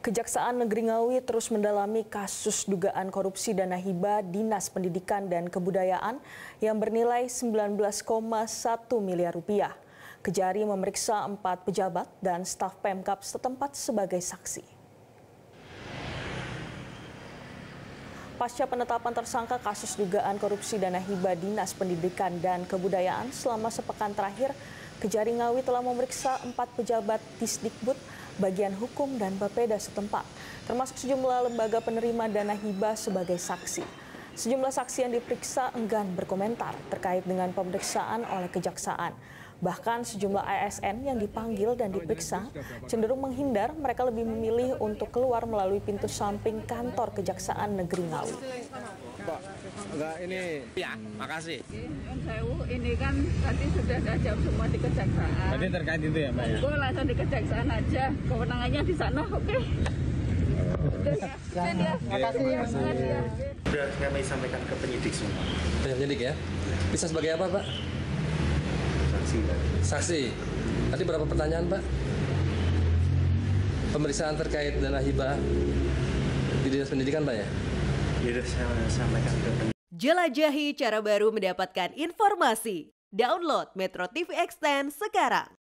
Kejaksaan Negeri Ngawi terus mendalami kasus dugaan korupsi dana hibah Dinas Pendidikan dan Kebudayaan yang bernilai 19,1 miliar rupiah. Kejari memeriksa 4 pejabat dan staf Pemkab setempat sebagai saksi. Pasca penetapan tersangka kasus dugaan korupsi dana hibah Dinas Pendidikan dan Kebudayaan selama sepekan terakhir, Kejari Ngawi telah memeriksa 4 pejabat Disdikbud, bagian hukum dan Bapeda setempat, termasuk sejumlah lembaga penerima dana hibah sebagai saksi. Sejumlah saksi yang diperiksa enggan berkomentar terkait dengan pemeriksaan oleh Kejaksaan. Bahkan sejumlah ASN yang dipanggil dan diperiksa cenderung menghindar, mereka lebih memilih untuk keluar melalui pintu samping kantor Kejaksaan Negeri Ngawi. Pak, enggak ini. Ya, makasih. Ini kan tadi sudah ada jam semua di Kejaksaan. Tadi terkait itu ya, Mbak? Ya? Gue langsung di Kejaksaan aja. Kewenangannya di sana, oke? Makasih. Sudah kami sampaikan ke penyidik semua. Penyidik ya? Bisa sebagai apa, Pak? Saksi. Saksi. Tadi berapa pertanyaan, Pak? Pemeriksaan terkait dana hibah di Dinas Pendidikan, Pak ya? Ya sudah saya sampaikan ke penyidik. Jelajahi cara baru mendapatkan informasi. Download Metro TV Extend sekarang.